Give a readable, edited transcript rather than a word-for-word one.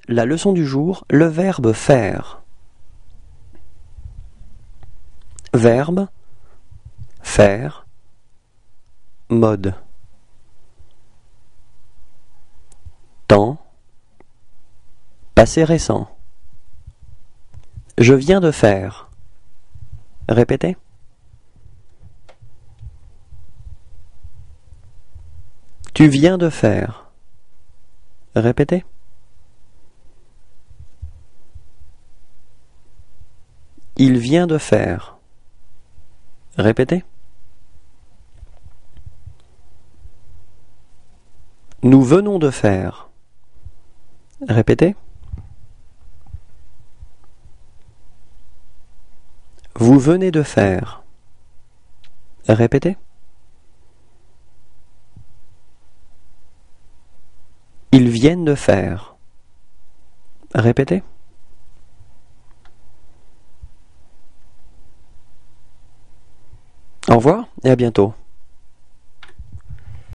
La leçon du jour, le verbe faire. Verbe, faire, mode. Temps, passé récent. Je viens de faire. Répétez. Tu viens de faire. Répétez. Il vient de faire. Répétez. Nous venons de faire. Répétez. Vous venez de faire. Répétez. Ils viennent de faire. Répétez. Au revoir et à bientôt.